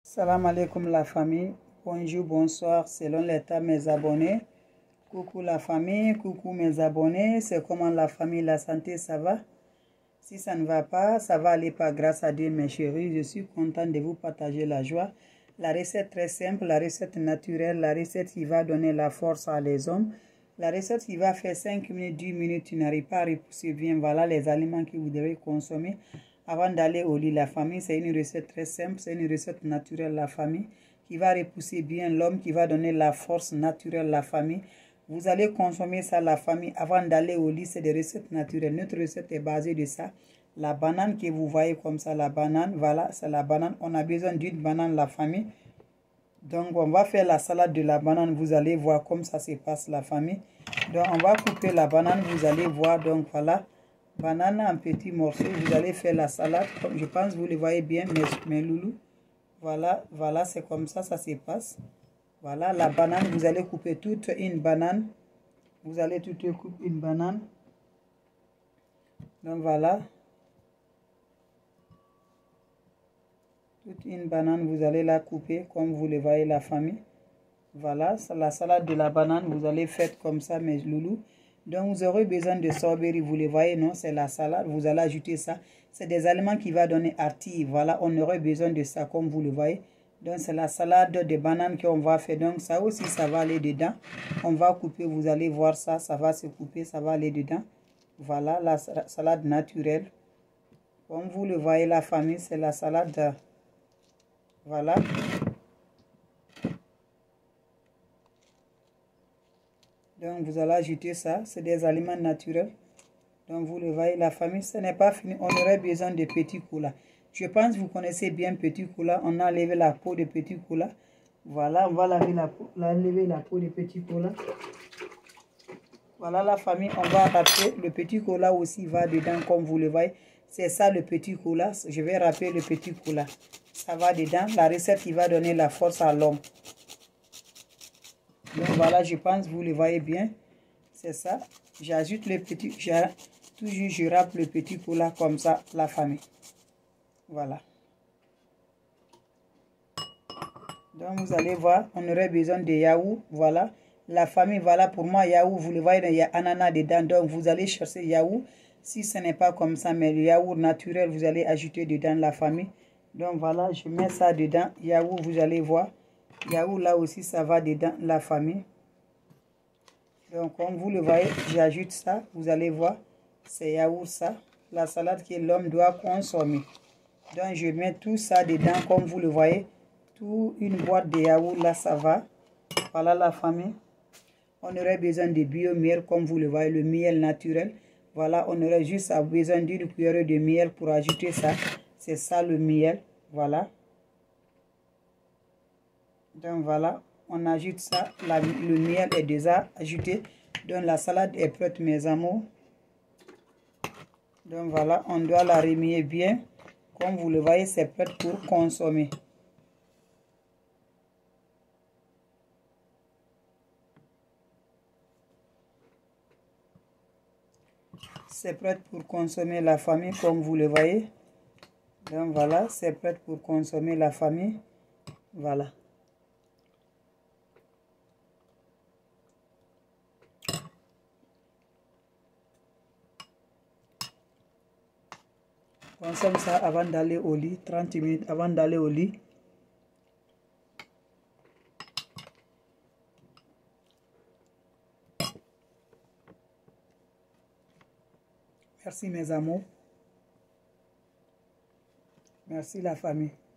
Salam alaikum la famille, bonjour, bonsoir, selon l'état mes abonnés. Coucou la famille, coucou mes abonnés, c'est comment la famille, la santé, ça va? Si ça ne va pas, ça va aller pas grâce à Dieu mes chéris, je suis contente de vous partager la joie. La recette très simple, la recette naturelle, la recette qui va donner la force à les hommes. La recette qui va faire 5 minutes, 10 minutes, tu n'arrives pas à repousser bien. Voilà les aliments que vous devez consommer avant d'aller au lit. La famille, c'est une recette très simple, c'est une recette naturelle, la famille, qui va repousser bien l'homme, qui va donner la force naturelle, la famille. Vous allez consommer ça, la famille, avant d'aller au lit. C'est des recettes naturelles. Notre recette est basée de ça. La banane que vous voyez comme ça, la banane, voilà, c'est la banane. On a besoin d'une banane, la famille. Donc, on va faire la salade de la banane. Vous allez voir comme ça se passe, la famille. Donc, on va couper la banane. Vous allez voir. Donc, voilà. Banane en petits morceaux. Vous allez faire la salade. Comme je pense, vous le voyez bien, mes loulous. Voilà, voilà, c'est comme ça, ça se passe. Voilà, la banane. Vous allez couper toute une banane. Vous allez tout couper une banane. Donc, voilà. Toute une banane, vous allez la couper comme vous le voyez, la famille. Voilà, la salade de la banane, vous allez faire comme ça, mes loulous. Donc, vous aurez besoin de strawberry, vous le voyez, non? C'est la salade, vous allez ajouter ça. C'est des aliments qui vont donner artille. Voilà, on aurait besoin de ça, comme vous le voyez. Donc, c'est la salade de banane qu'on va faire. Donc, ça aussi, ça va aller dedans. On va couper, vous allez voir ça, ça va se couper, ça va aller dedans. Voilà, la salade naturelle. Comme vous le voyez, la famille, c'est la salade. Voilà. Donc, vous allez ajouter ça. C'est des aliments naturels. Donc, vous le voyez, la famille, ce n'est pas fini. On aurait besoin de petits colas. Je pense que vous connaissez bien petit colas. On a enlevé la peau de petit colas. Voilà, on va laver enlever la peau de petit colas. Voilà, la famille, on va râper. Le petit colas aussi va dedans, comme vous le voyez. C'est ça, le petit colas. Je vais râper le petit colas. Ça va dedans. La recette qui va donner la force à l'homme. Donc voilà, je pense vous le voyez bien. C'est ça. J'ajoute le petit, toujours je râpe le petit cola comme ça, la famille. Voilà. Donc vous allez voir, on aurait besoin de yaourt. Voilà. La famille, voilà pour moi, yaourt, vous le voyez, il y a ananas dedans. Donc vous allez chercher yaourt. Si ce n'est pas comme ça, mais le yaourt naturel, vous allez ajouter dedans, la famille. Donc voilà, je mets ça dedans. Yaourt, vous allez voir. Yaourt là aussi, ça va dedans, la famille. Donc, comme vous le voyez, j'ajoute ça. Vous allez voir, c'est yaourt ça. La salade que l'homme doit consommer. Donc, je mets tout ça dedans, comme vous le voyez. Tout une boîte de yaourt, là, ça va. Voilà la famille. On aurait besoin de bio-miel, comme vous le voyez, le miel naturel. Voilà, on aurait juste besoin d'une cuillère de miel pour ajouter ça. C'est ça le miel. Voilà. Donc, voilà. On ajoute ça, le miel est déjà ajouté. Donc la salade est prête, mes amours. Donc voilà, on doit la remuer bien. Comme vous le voyez, c'est prêt pour consommer. C'est prêt pour consommer, la famille, comme vous le voyez. Donc voilà, c'est prêt pour consommer, la famille. Voilà. Consomme ça avant d'aller au lit, 30 minutes avant d'aller au lit. Merci mes amours. Merci la famille.